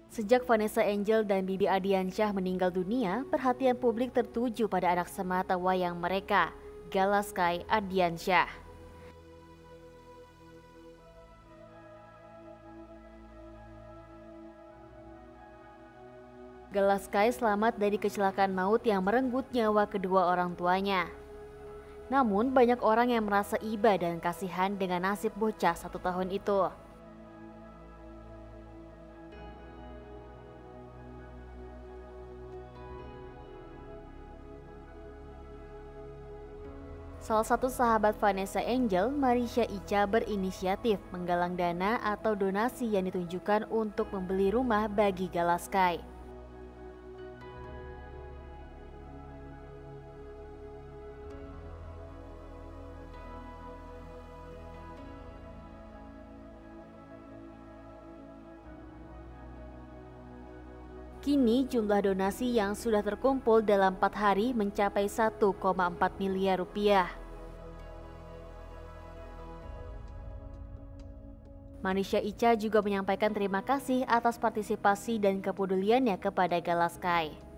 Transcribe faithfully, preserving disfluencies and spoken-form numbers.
Sejak Vanessa Angel dan Bibi Ardiansyah meninggal dunia, perhatian publik tertuju pada anak semata wayang mereka, Galaskai Ardiansyah. Galaskai selamat dari kecelakaan maut yang merenggut nyawa kedua orang tuanya. Namun banyak orang yang merasa iba dan kasihan dengan nasib bocah satu tahun itu. Salah satu sahabat Vanessa Angel, Marisha Ica, berinisiatif menggalang dana atau donasi yang ditunjukkan untuk membeli rumah bagi Galaskai. Kini jumlah donasi yang sudah terkumpul dalam empat hari mencapai satu koma empat miliar rupiah. Manisha Ica juga menyampaikan terima kasih atas partisipasi dan kepeduliannya kepada Galaskai.